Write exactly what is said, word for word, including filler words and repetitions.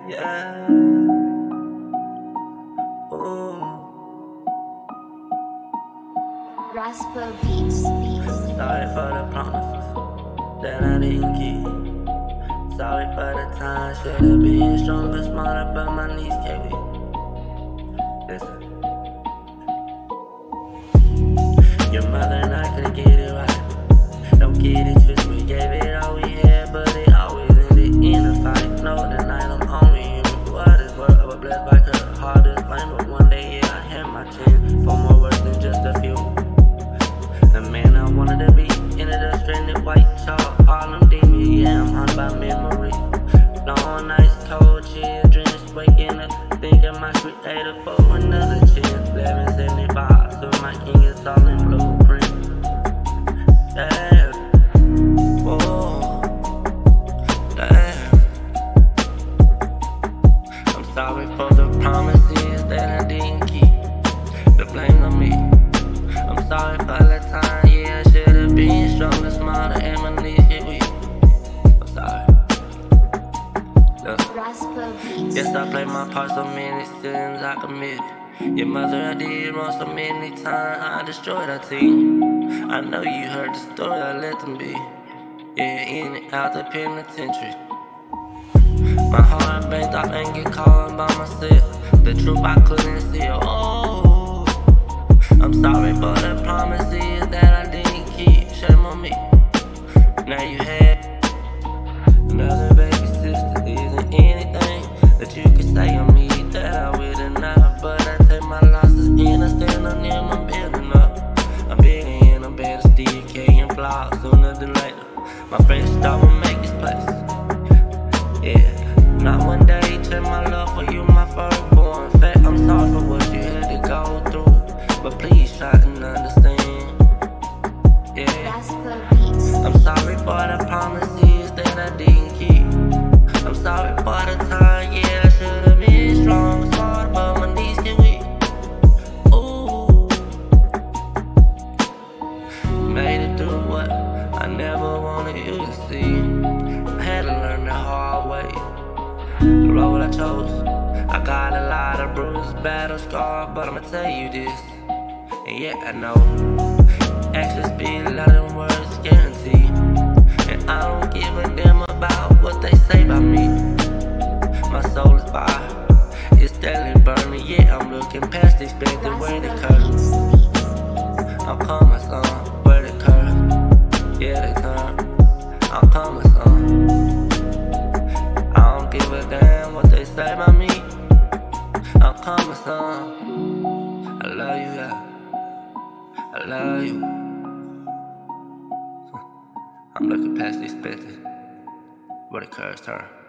Yeah. Ooh. Raspa Beats. Sorry for the promises that I didn't keep. Sorry for the time, should've been stronger, smarter, but my knees can't weak. Listen. Your mother and I couldn't get it right. Don't get it twisted, we gave it all we had, but it always ended in a fight. No, tonight I'm only human. For what is worth, I was blessed by her. Hard to explain, but one day, yeah, I had my chance. For more words than just a few. The man I wanted to be, ended up stranded white chalk, all them demons, yeah, I'm haunted by memory. Long nights, cold children, waking up, thinking my sweet data for another chance. eleven seventy-five, so my king is all in blueprint. Damn, whoa, damn. I'm sorry for the promises that I didn't keep. The blame on me. I'm sorry for the time, yeah, I should've been stronger, smarter, and my knees get weak. I'm sorry. Look. Yes, I played my part so many sins I committed. Your mother I did wrong so many times, I destroyed our team. I know you heard the story, I let them be. Yeah, in and out the penitentiary. My heart banged off and get caught by myself. The truth I couldn't see, oh. I'm sorry for the promises that I didn't keep. Shame on me. Now you had another baby sister. Isn't anything that you can say on me that I will deny. But I take my losses and I stand on them. I'm building up. I'm building and I'm better still carrying flaws. Sooner than later, my fresh start will make its place. Yeah. Not one day take my love for you, my firstborn. In fact, I'm sorry for what you had to go through, but please try and understand. Yeah. I'm sorry for the promises that I didn't keep. I'm sorry for the time, yeah, I should've been strong, smart, but my knees get weak. Ooh. Made it through what I never wanted you to see. I had to learn the hard way. The road I chose, I got a lot of bruises, battle scars, but I'ma tell you this. And yeah, I know actions speak louder than words, guaranteed. And I don't give a damn about what they say about me. My soul is fire, it's steadily burning. Yeah, I'm looking past the expected way the curtains. I'm coming, son, where the curtains. Yeah, they turn. I'm coming, son. I don't give a damn what they say about me. I'm coming, son. I love you, yeah. I love you. I'm looking past the expected where the curves turn.